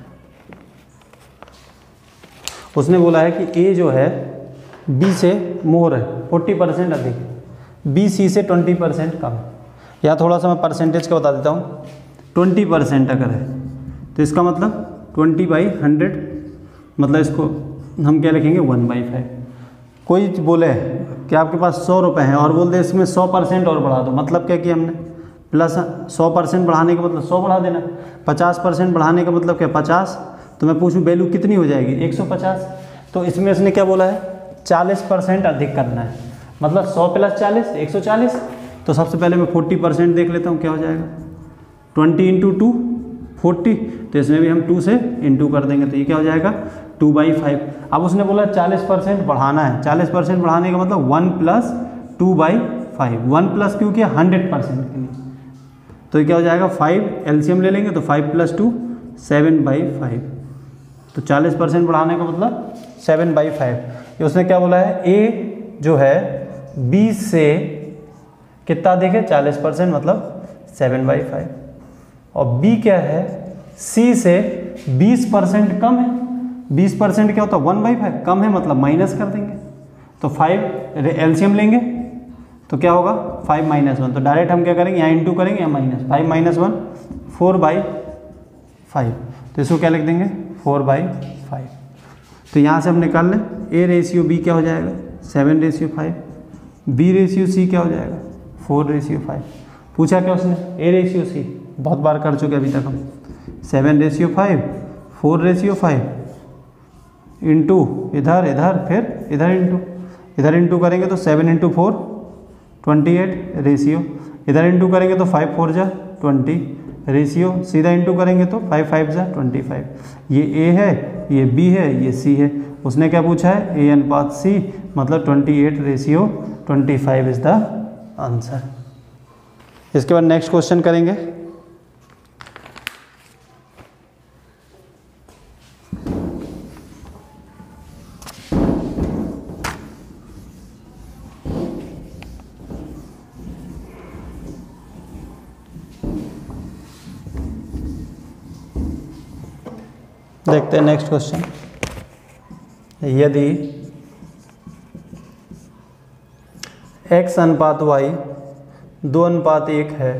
[SPEAKER 1] उसने बोला है कि ए जो है बी से मोर है, फोर्टी परसेंट अधिक, बी सी से ट्वेंटी परसेंट कम। या थोड़ा सा मैं परसेंटेज का बता देता हूँ, ट्वेंटी परसेंट अगर है तो इसका मतलब ट्वेंटी बाई हंड्रेड, मतलब इसको हम क्या लिखेंगे, वन बाई फाइव। कोई बोले कि आपके पास सौ रुपये हैं और बोल दे इसमें सौ परसेंट और बढ़ा दो, मतलब क्या किया हमने, प्लस सौ परसेंट बढ़ाने का मतलब सौ बढ़ा देना, पचास परसेंट बढ़ाने का मतलब क्या पचास, तो मैं पूछूं वैल्यू कितनी हो जाएगी, एक सौ पचास। तो इसमें इसने क्या बोला है, चालीस परसेंट अधिक करना है, मतलब सौ प्लस चालीस एक सौ चालीस। तो सबसे पहले मैं फोर्टी परसेंट देख लेता हूँ, क्या हो जाएगा, ट्वेंटी इंटू टू फोर्टी, तो इसमें भी हम टू से इंटू कर देंगे, तो ये क्या हो जाएगा, टू बाई फाइव। अब उसने बोला चालीस परसेंट बढ़ाना है, चालीस परसेंट बढ़ाने का मतलब one plus two by five, one plus क्यों किया, हंड्रेड परसेंट के लिए, तो ये क्या हो जाएगा, फाइव एलसीएम ले लेंगे, तो five plus two seven by five. तो चालीस परसेंट बढ़ाने का मतलब सेवन बाई फाइव। ये उसने क्या बोला है, ए जो है बी से कितना देखे, चालीस परसेंट मतलब सेवन बाई फाइव, और बी क्या है, सी से बीस परसेंट कम है। बीस परसेंट क्या होता है, वन बाई फाइव, कम है मतलब माइनस कर देंगे, तो फाइव एलसीएम लेंगे तो क्या होगा, फाइव माइनस वन, तो डायरेक्ट हम क्या करेंगे, यहाँ इंटू करेंगे, यहाँ minus, five minus one four by five, तो इसको क्या लिख देंगे, फोर बाई फाइव। तो यहाँ से हम निकाल लें, ए रेशियो बी क्या हो जाएगा, seven ratio five, b ratio सी क्या हो जाएगा, फोर रेशियो फाइव। पूछा क्या उसने, ए रेशियो सी, बहुत बार कर चुके अभी तक हम, seven ratio five, four ratio five, into इधर इधर फिर इधर इंटू, इधर इंटू करेंगे तो seven into four twenty eight ratio, इधर इंटू करेंगे तो फाइव फोर जा ट्वेंटी रेशियो सीधा इंटू करेंगे तो फाइव फाइव जा ट्वेंटी फाइव, ये ए है, ये बी है, ये सी है। उसने क्या पूछा है, ए अनुपात सी, मतलब twenty eight ratio twenty five is the answer. इसके बाद नेक्स्ट क्वेश्चन करेंगे। देखते हैं नेक्स्ट क्वेश्चन। यदि x अनुपात y दो अनुपात एक है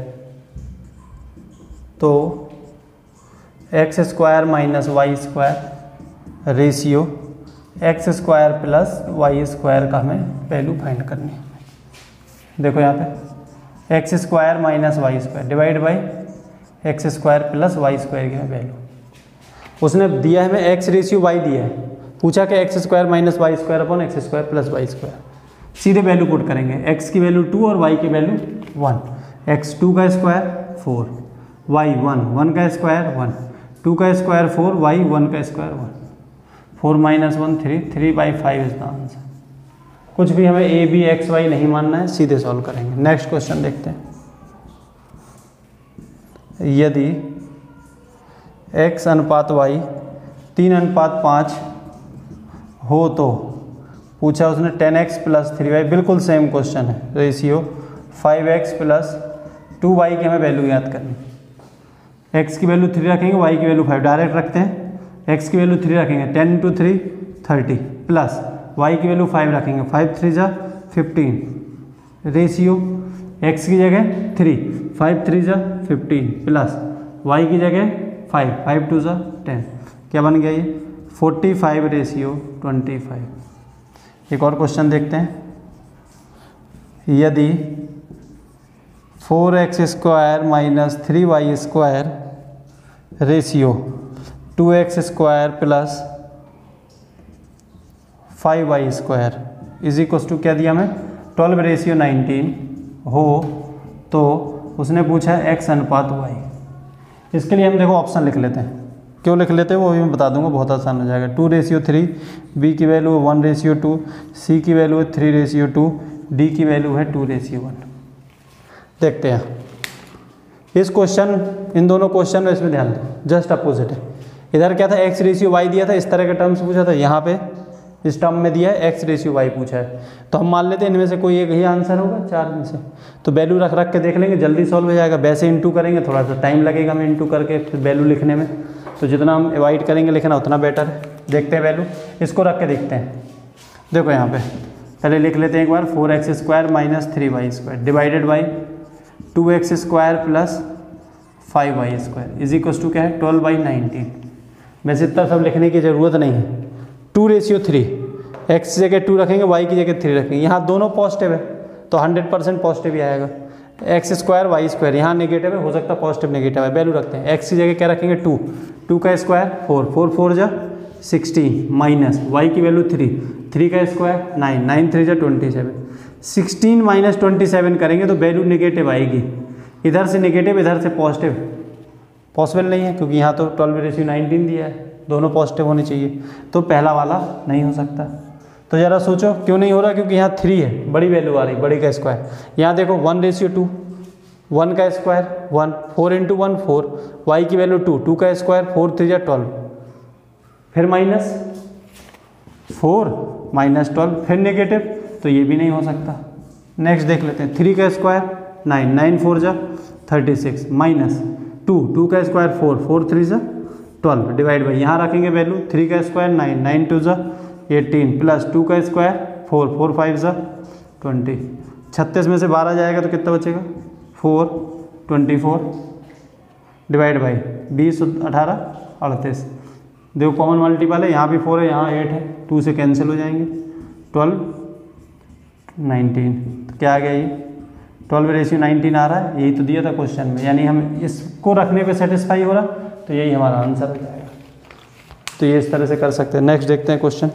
[SPEAKER 1] तो x square minus y square ratio x square plus y square का हमें वैल्यू फाइंड करनी है। देखो यहाँ पे x square minus y square divide by x square plus y square की वैल्यू। उसने दिया है हमें एक्स रेशियो वाई दिया है, पूछा कि x square minus y square upon x square plus y square. सीधे वैल्यू पुट करेंगे, एक्स की वैल्यू टू और वाई की वैल्यू वन। एक्स टू का square four, y one, one का स्क्वायर वन, टू का स्क्वायर फोर, वाई वन का square one, four minus one three, three by five is the answer. कुछ भी हमें A B x Y नहीं मानना है, सीधे सॉल्व करेंगे। नेक्स्ट क्वेश्चन देखते हैं। यदि x अनुपात y तीन अनुपात पाँच हो तो पूछा उसने ten x plus three y, बिल्कुल सेम क्वेश्चन है। Ratio five x plus two y की हमें वैल्यू याद करनी। x की वैल्यू थ्री रखेंगे, y की वैल्यू फाइव, डायरेक्ट रखते हैं। x की वैल्यू थ्री रखेंगे, ten into three thirty, plus y की वैल्यू फाइव रखेंगे, फाइव थ्री जा फिफ्टीन। रेशियो x की जगह थ्री, फाइव थ्री जा फिफ्टीन, प्लस y की जगह फाइव, फाइव टू ज़ा टेन, क्या बन गया ये forty five ratio twenty five. एक और क्वेश्चन देखते हैं। यदि four x square minus three y square ratio two x square plus five y square is equal to क्या दिया हमें ट्वेल्व रेशियो नाइनटीन हो तो उसने पूछा एक्स अनुपात वाई। इसके लिए हम देखो ऑप्शन लिख लेते हैं। क्यों लिख लेते हैं वो भी मैं बता दूंगा, बहुत आसान हो जाएगा। टू रेशियो थ्री, बी की वैल्यू है वन रेशियो टू, सी की वैल्यू है थ्री रेशियो टू, डी की वैल्यू है टू रेशियो वन। देखते हैं इस क्वेश्चन, इन दोनों क्वेश्चन में इसमें ध्यान दो, जस्ट अपोजिट है। इधर क्या था एक्स रेशियो वाई दिया था, इस तरह का टर्म्स पूछा था। यहाँ पे इस टर्म में दिया है एक्स रेशियो वाई पूछा है, तो हम मान लेते हैं इनमें से कोई एक ही आंसर होगा चार में से। तो वैल्यू रख रख के देख लेंगे, जल्दी सॉल्व हो जाएगा। वैसे इंटू करेंगे थोड़ा सा टाइम लगेगा हमें इंटू करके फिर वैल्यू लिखने में, तो जितना हम अवॉइड करेंगे लिखना उतना बेटर है। देखते हैं वैल्यू, इसको रख के देखते हैं। देखो यहाँ पे पहले लिख लेते हैं एक बार, four x square minus three y square divided by two x square plus five y square is equal to क्या है ट्वेल्व बाई नाइनटीन। वैसे इतना सब लिखने की ज़रूरत नहीं है। टू रेशियो थ्री, एक्स की जगह टू रखेंगे, वाई की जगह थ्री रखेंगे। यहाँ दोनों पॉजिटिव है तो हंड्रेड परसेंट पॉजिटिव ही आएगा। एक्स स्क्वायर वाई स्क्वायर, यहाँ नेगेटिव है, हो सकता है पॉजिटिव नेगेटिव है। वैल्यू रखते हैं, एक्स की जगह क्या रखेंगे टू, टू का स्क्वायर फोर, फोर फोर जा सिक्सटीन, माइनस वाई की वैल्यू थ्री, थ्री का स्क्वायर नाइन, नाइन थ्री जा twenty seven. Sixteen minus twenty seven करेंगे तो वैल्यू नेगेटिव आएगी। इधर से नेगेटिव इधर से पॉजिटिव पॉसिबल नहीं है, क्योंकि यहाँ तो ट्वेल्व रेशियो नाइनटीन दिया है, दोनों पॉजिटिव होनी चाहिए, तो पहला वाला नहीं हो सकता। तो ज़रा सोचो क्यों नहीं हो रहा, क्योंकि यहाँ थ्री है, बड़ी वैल्यू आ रही, बड़ी का स्क्वायर। यहाँ देखो वन रेशियो टू, वन का square one, four into one four, y की वैल्यू टू, टू का स्क्वायर फोर थ्री या ट्वेल्व, फिर माइनस फोर माइनस ट्वेल्व, फिर नेगेटिव, तो ये भी नहीं हो सकता। नेक्स्ट देख लेते हैं, थ्री का स्क्वायर नाइन, नाइन फोर जा thirty six, minus two, two का स्क्वायर फोर, फोर थ्री जा ट्वेल्व, डिवाइड बाई यहाँ रखेंगे वैल्यू, थ्री का स्क्वायर नाइन, नाइन टू जा एटीन, प्लस टू का स्क्वायर फोर, फोर फाइव जा ट्वेंटी। छत्तीस में से बारह जाएगा तो कितना बचेगा four, twenty four, divide by बीस, अठारह, अड़तीस। देखो कॉमन मल्टीपल है, यहाँ भी फोर है, यहाँ एट है, टू से कैंसिल हो जाएंगे, ट्वेल्व, नाइनटीन। तो क्या आ गया ये ट्वेल्व रेशियो नाइनटीन आ रहा है, यही तो दिया था क्वेश्चन में। यानी हम इसको रखने पे सेटिस्फाई हो रहा, तो यही हमारा आंसर हो जाएगा। तो ये इस तरह से कर सकते हैं। नेक्स्ट देखते हैं क्वेश्चन।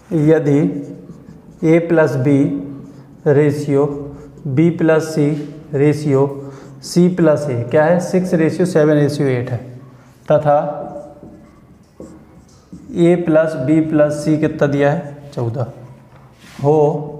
[SPEAKER 1] यदि a plus b ratio b plus c ratio c plus a क्या है, six ratio seven ratio eight है, तथा a plus B plus c कितना दिया है, चौदह हो,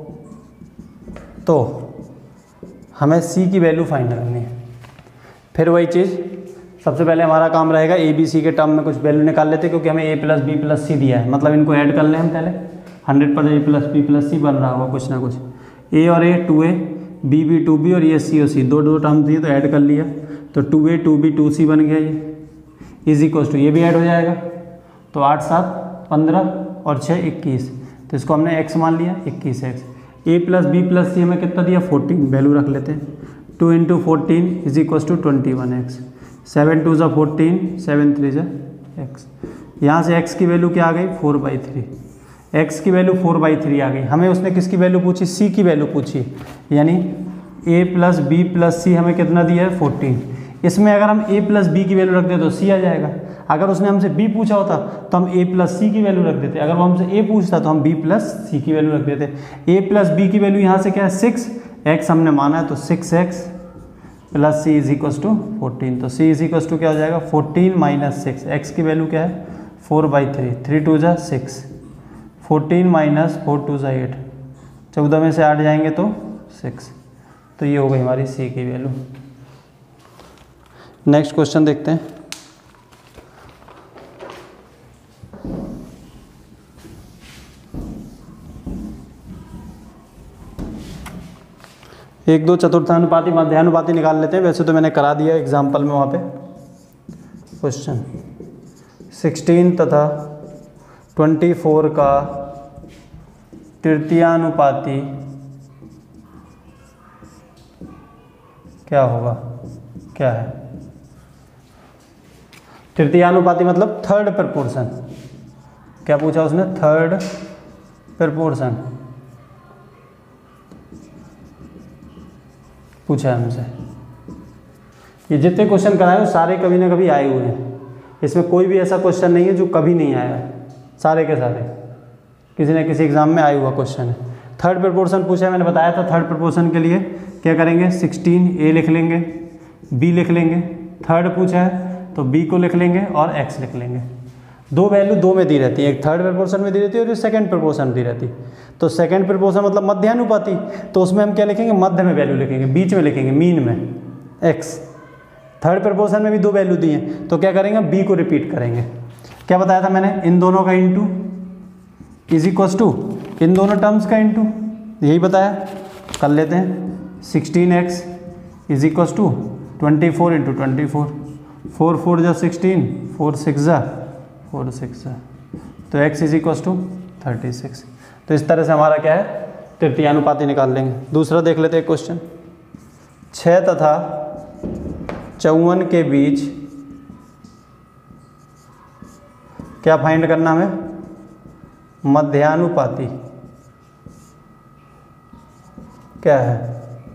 [SPEAKER 1] तो हमें सी की वैल्यू फाइंड करनी है। फिर वही चीज़, सबसे पहले हमारा काम रहेगा ए बी सी के टर्म में कुछ वैल्यू निकाल लेते हैं, क्योंकि हमें ए प्लस बी प्लस सी दिया है, मतलब इनको ऐड कर लें हम पहले। हंड्रेड पर a plus B plus c बन रहा होगा कुछ ना कुछ, ए और a two a, b b two b और ये सी और सी, दो दो टर्म दिए तो ऐड कर लिया, तो two a two b two c बन गया ये, इज इक्वल टू ये भी ऐड हो जाएगा, तो आठ सात पंद्रह और छः इक्कीस, तो इसको हमने एक्स मान लिया, इक्कीस x. A plus B plus c हमें कितना दिया, फोर्टीन, वैल्यू रख लेते हैं, two into fourteen is equal to twenty one x, seven two ज़ा फोर्टीन, सेवन थ्री ज़ा एक्स। यहाँ से एक्स की वैल्यू क्या आ गई, फोर बाई थ्री, एक्स की वैल्यू फोर बाई थ्री आ गई। हमें उसने किसकी वैल्यू पूछी, सी की वैल्यू पूछी, यानी a plus B plus c हमें कितना दिया है, फोर्टीन। इसमें अगर हम ए प्लस बी की वैल्यू रख दें तो सी आ जाएगा, अगर उसने हमसे बी पूछा होता तो हम ए प्लस सी की वैल्यू रख देते, अगर वो हमसे ए पूछता तो हम बी प्लस सी की वैल्यू रख देते। ए प्लस बी की वैल्यू यहाँ से क्या है, सिक्स, एक्स हमने माना है तो six x plus c is equals to fourteen, तो सी इज इक्वस टू क्या हो जाएगा, फोर्टीन माइनस सिक्स, एक्स की वैल्यू क्या है, four by three, three two ज़ा six, fourteen minus four two ज़ा एट, चौदह में से आठ जाएंगे तो सिक्स, तो ये हो गई हमारी सी की वैल्यू। नेक्स्ट क्वेश्चन देखते हैं। एक दो चतुर्थानुपाती मध्यानुपाती निकाल लेते हैं, वैसे तो मैंने करा दिया एग्जाम्पल में वहाँ पे क्वेश्चन। सिक्सटीन तथा ट्वेंटी फोर का तृतीयानुपाती क्या होगा, क्या है, तृतीयानुपाती मतलब थर्ड प्रपोर्शन, क्या पूछा उसने, थर्ड प्रपोर्शन पूछा है हमसे। ये जितने क्वेश्चन कराए वो सारे कभी ना कभी आए हुए हैं, इसमें कोई भी ऐसा क्वेश्चन नहीं है जो कभी नहीं आया है, सारे के सारे किसी न किसी एग्जाम में आया हुआ क्वेश्चन है। थर्ड प्रपोर्शन पूछा है, मैंने बताया था थर्ड प्रपोर्शन के लिए क्या करेंगे, सिक्सटीन ए लिख लेंगे, बी लिख लेंगे, थर्ड पूछा है तो बी को लिख लेंगे और एक्स लिख लेंगे। दो वैल्यू दो में दी रहती है, एक थर्ड प्रपोर्शन में दी रहती है और एक सेकंड प्रपोर्शन दी रहती है। तो सेकंड प्रपोर्शन मतलब मध्यानुपाती, तो उसमें हम क्या लिखेंगे, मध्य में वैल्यू लिखेंगे, बीच में लिखेंगे, मीन में एक्स। थर्ड प्रपोर्शन में भी दो वैल्यू दी हैं, तो क्या करेंगे, बी को रिपीट करेंगे। क्या बताया था मैंने, इन दोनों का इंटू इज इक्वस टू इन दोनों टर्म्स का इंटू, यही बताया, कर लेते हैं। Sixteen x is equals to twenty four into twenty four, four four जा सिक्सटीन, फोर सिक्स जा फोर सिक्स जा, तो x is equals to thirty six. तो इस तरह से हमारा क्या है, तृतीयानुपाती निकाल लेंगे। दूसरा देख लेते हैं क्वेश्चन। छः तथा चौवन के बीच क्या फाइंड करना हमें, मध्यानुपाती क्या है।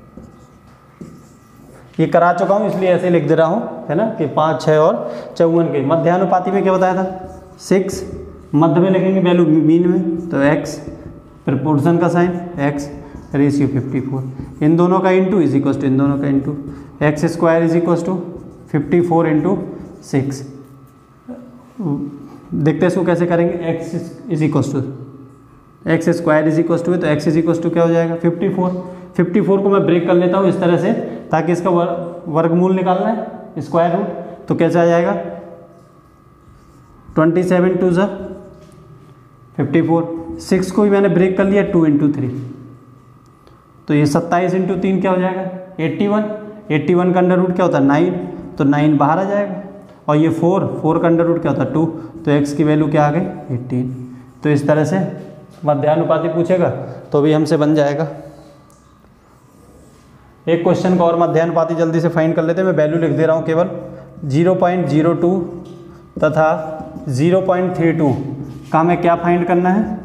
[SPEAKER 1] ये करा चुका हूँ इसलिए ऐसे लिख दे रहा हूँ, है ना, कि पाँच छः और चौवन के मध्यानुपाती में क्या बताया था, सिक्स, मध्य में लिखेंगे वैल्यू मीन में, तो एक्स, प्रपोर्शन का sign x, ratio fifty four, इन दोनों का इंटू इज इक्वस टू इन दोनों का into, x square is equals to fifty four into six. देखते हैं इसको कैसे करेंगे, x is equals to x square is equals to, तो एक्स इज इक्वस टू क्या हो जाएगा, फिफ्टी फोर। फिफ्टी फोर को मैं ब्रेक कर लेता हूँ इस तरह से, ताकि इसका वर्ग वर्गमूल निकालना है, स्क्वायर रूट, तो कैसे आ जाएगा, ट्वेंटी सेवन टू ज़ा फिफ्टी फोर, सिक्स को भी मैंने ब्रेक कर लिया, टू इंटू थ्री, तो ये सत्ताईस इंटू तीन क्या हो जाएगा, एट्टी वन, एट्टी वन का अंडर रूट क्या होता है, नाइन, तो नाइन बाहर आ जाएगा, और ये फोर, फोर का अंडर रूट क्या होता है, टू, तो एक्स की वैल्यू क्या आ गई, एटीन। तो इस तरह से मध्यानुपाती पूछेगा तो भी हमसे बन जाएगा। एक क्वेश्चन का और मध्यानुपाती जल्दी से फाइंड कर लेते हैं, मैं वैल्यू लिख दे रहा हूँ केवल, जीरो पॉइंट जीरो टू तथा जीरो पॉइंट थ्री टू का हमें क्या फाइंड करना है,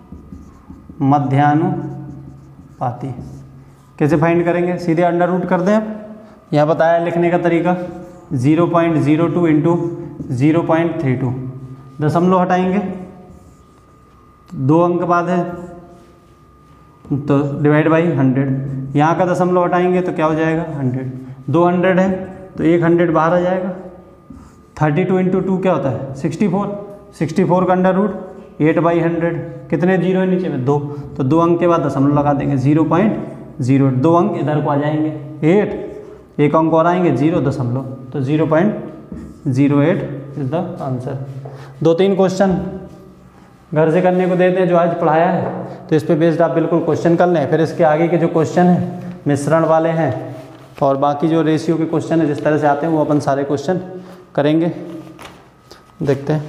[SPEAKER 1] मध्यानुपाती। कैसे फाइंड करेंगे, सीधे अंडर रूट कर दें आप, यहाँ बताया लिखने का तरीका, zero point zero two into zero point three two, दशमलव हटाएंगे दो अंक बाद है तो डिवाइड बाई हंड्रेड, यहाँ का दशमलव हटाएंगे तो क्या हो जाएगा हंड्रेड, दो हंड्रेड है तो एक हंड्रेड बाहर आ जाएगा। थर्टी टू इंटू टू क्या होता है सिक्सटी फोर, सिक्सटी फोर का under root eight by hundred, कितने जीरो है नीचे में दो, तो दो अंक के बाद दशमलव लगा देंगे जीरो पॉइंट जीरो, दो अंक इधर को आ जाएंगे एट, एक अंक और आएंगे जीरो दशमलव, तो zero point zero eight is the answer. दो तीन क्वेश्चन घर से करने को देते हैं जो आज पढ़ाया है, तो इस पे बेस्ड आप बिल्कुल क्वेश्चन कर लें। फिर इसके आगे के जो क्वेश्चन हैं मिश्रण वाले हैं और बाकी जो रेशियो के क्वेश्चन है जिस तरह से आते हैं वो अपन सारे क्वेश्चन करेंगे। देखते हैं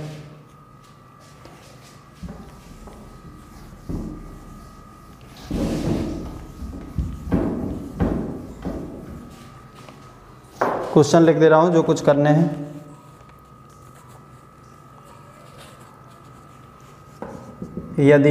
[SPEAKER 1] क्वेश्चन लिख दे रहा हूँ जो कुछ करने हैं। यदि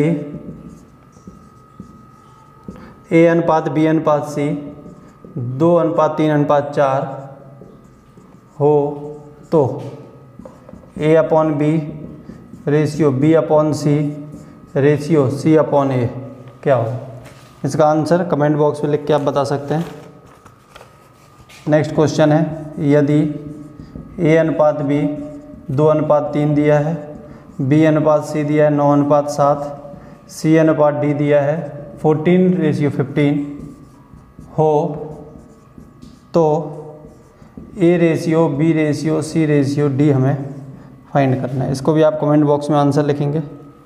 [SPEAKER 1] ए अनुपात बी अनुपात सी दो अनुपात तीन अनुपात चार हो तो a upon b ratio b upon c ratio c upon a क्या हो। इसका आंसर कमेंट बॉक्स में लिख के आप बता सकते हैं। नेक्स्ट क्वेश्चन है यदि ए अनुपात बी दो अनुपात तीन दिया है, बी अनुपात सी दिया है नौ अनुपात सात, सी अनुपात डी दिया है फोर्टीन रेशियो फिफ्टीन हो तो ए रेशियो बी रेशियो सी रेशियो डी हमें फाइंड करना है। इसको भी आप कमेंट बॉक्स में आंसर लिखेंगे।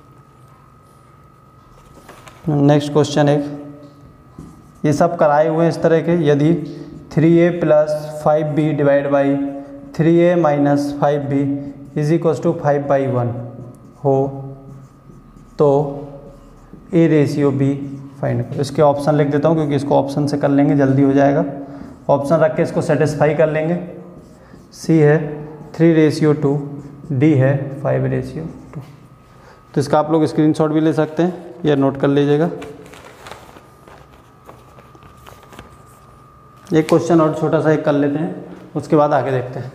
[SPEAKER 1] नेक्स्ट क्वेश्चन एक ये सब कराए हुए हैं इस तरह के, यदि three a plus five b divide by three a minus five b is equal to five by one हो तो ए रेशियो बी फाइंड करो। इसके ऑप्शन लिख देता हूँ क्योंकि इसको ऑप्शन से कर लेंगे जल्दी हो जाएगा। ऑप्शन रख के इसको सेटिस्फाई कर लेंगे। सी है थ्री रेशियो टू, डी है फाइव रेशियो टू। तो इसका आप लोग स्क्रीनशॉट भी ले सकते हैं या नोट कर लीजिएगा। एक क्वेश्चन और छोटा सा एक कर लेते हैं, उसके बाद आगे देखते हैं।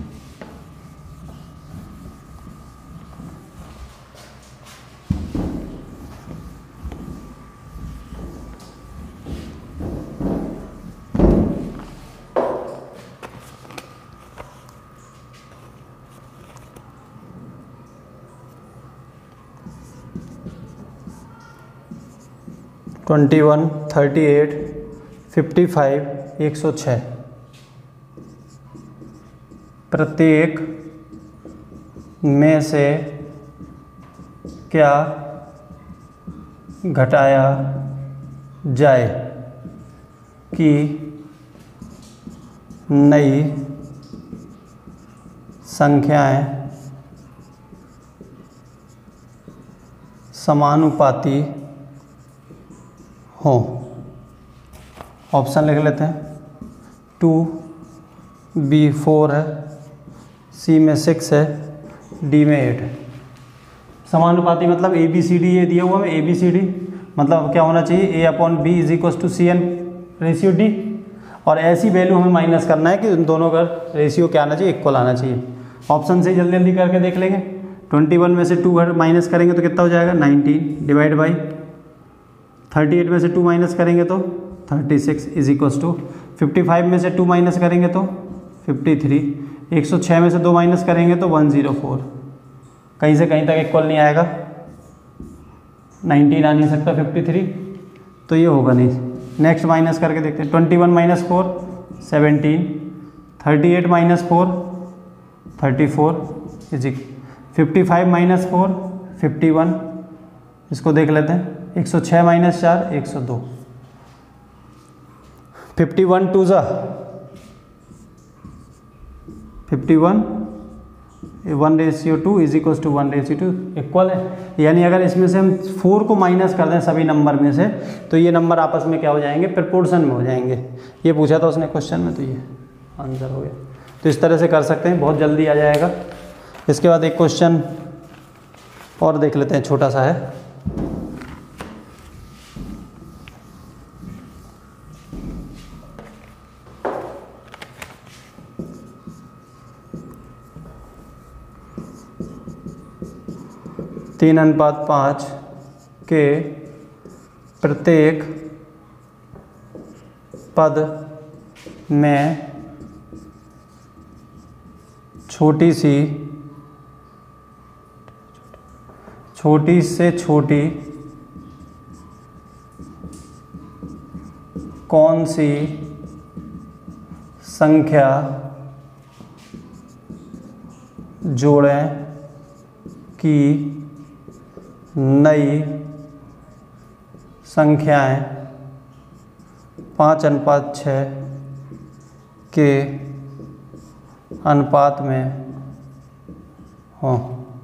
[SPEAKER 1] Twenty one, thirty eight, fifty five, एक सौ छः प्रत्येक में से क्या घटाया जाए कि नई संख्याएं समानुपाती हो। ऑप्शन लिख लेते हैं। टू, बी फोर है, सी में सिक्स है, डी में एट है। समानुपाती मतलब ए बी सी डी ये दिया हुआ है, ए बी सी डी मतलब क्या होना चाहिए a upon B is equal to c n ratio d, और ऐसी वैल्यू हमें माइनस करना है कि उन दोनों का रेशियो क्या आना चाहिए, इक्वल आना चाहिए। ऑप्शन से जल्दी जल्दी करके देख लेंगे। ट्वेंटी वन में से टू माइनस करेंगे तो कितना हो जाएगा nineteen divide by thirty eight में से टू माइनस करेंगे तो thirty six is equals to fifty five में से टू माइनस करेंगे तो फिफ्टी थ्री, एक सौ छः में से दो माइनस करेंगे तो वन ज़ीरो फोर। कहीं से कहीं तक इक्वल नहीं आएगा, नाइनटीन आ नहीं सकता फिफ्टी थ्री, तो ये होगा नहीं। नेक्स्ट माइनस करके देखते हैं। Twenty one minus four seventeen, thirty eight minus four thirty four is equal fifty five minus four fifty one. इसको देख लेते हैं। एक सौ छः माइनस चार एक सौ दो, फिफ्टी वन टू ज़ा fifty one, one ratio two is equal to one ratio two equal है। यानी अगर इसमें से हम फोर को माइनस कर दें सभी नंबर में से तो ये नंबर आपस में क्या हो जाएंगे, प्रोपोर्शन में हो जाएंगे। ये पूछा था उसने क्वेश्चन में, तो ये आंसर हो गया। तो इस तरह से कर सकते हैं, बहुत जल्दी आ जाएगा। इसके बाद एक क्वेश्चन और देख लेते हैं, छोटा सा है। तीन अनुपात पाँच के प्रत्येक पद में छोटी सी छोटी से छोटी कौन सी संख्या जोड़ें कि नई संख्याएं पाँच अनुपात छः के अनुपात में हों।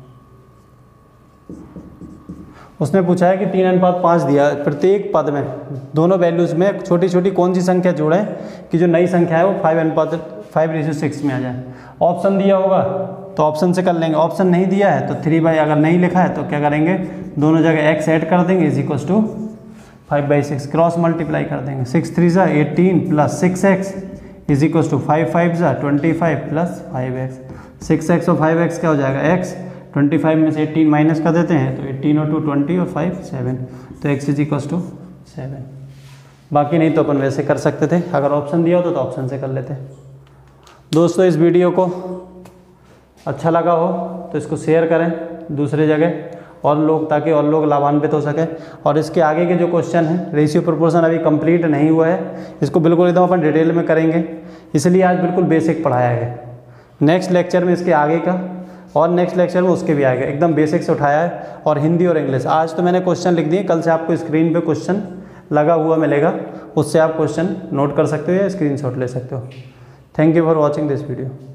[SPEAKER 1] उसने पूछा है कि तीन अनुपात पाँच दिया, प्रत्येक पद में दोनों वैल्यूज़ में छोटी छोटी कौन सी संख्या जोड़ें कि जो नई संख्या है वो फाइव अनुपात फाइव रेशियो सिक्स में आ जाए। ऑप्शन दिया होगा तो ऑप्शन से कर लेंगे, ऑप्शन नहीं दिया है तो थ्री बाई अगर नहीं लिखा है तो क्या करेंगे, दोनों जगह एक्स ऐड कर देंगे is equal to five by six, cross multiply कर देंगे। सिक्स थ्री ज़ा eighteen plus six x is equal to five five ज़ा twenty five plus five x. Six x और फाइव एक्स क्या हो जाएगा, एक्स ट्वेंटी फाइव में से एटीन माइनस कर देते हैं तो एटीन और टू ट्वेंटी और फाइव सेवन, तो x is equal to seven. बाकी नहीं तो अपन वैसे कर सकते थे, अगर ऑप्शन दिया होता तो ऑप्शन से कर लेते। दोस्तों इस वीडियो को अच्छा लगा हो तो इसको शेयर करें दूसरे जगह और लोग, ताकि और लोग लाभान्वित हो सके। और इसके आगे के जो क्वेश्चन हैं, रेशियो प्रोपोर्शन अभी कंप्लीट नहीं हुआ है, इसको बिल्कुल एकदम अपन डिटेल में करेंगे, इसलिए आज बिल्कुल बेसिक पढ़ाया है। नेक्स्ट लेक्चर में इसके आगे का और नेक्स्ट लेक्चर में उसके भी आएगा, एकदम बेसिक से उठाया है। और हिंदी और इंग्लिश आज तो मैंने क्वेश्चन लिख दिए, कल से आपको स्क्रीन पे क्वेश्चन लगा हुआ मिलेगा, उससे आप क्वेश्चन नोट कर सकते हो या स्क्रीनशॉट ले सकते हो। Thank you for watching this video.